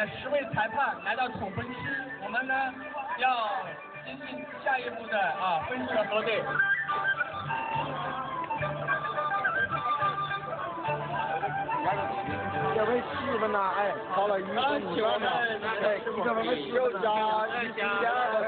的10位裁判来到总分区，我们呢要进行下一步的分数的核对。 这回10分呐，哎，跑了1分2秒，哎，1分10分加。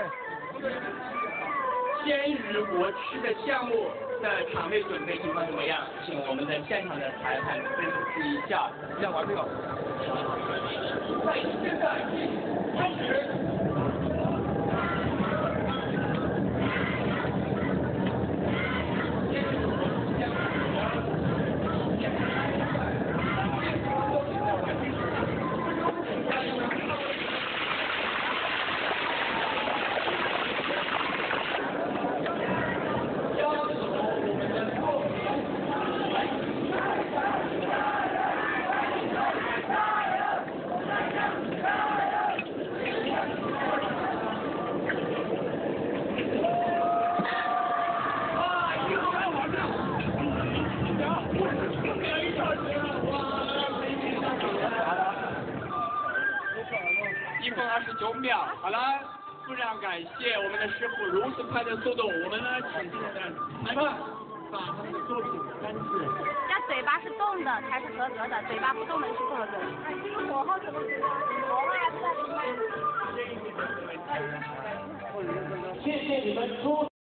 鲜鱼国吃的项目的场内准备情况怎么样？请我们的现场的裁判分析一下。 要完这个。 在现在开始。1分29秒，好了，非常感谢我们的师傅如此快的速度，我们呢请现在的裁判把他们的作品单字。 那嘴巴是动的才是合格的，嘴巴不动的是不合格的。哎，这个火候怎么知道？火候还不在。 谢谢你们出。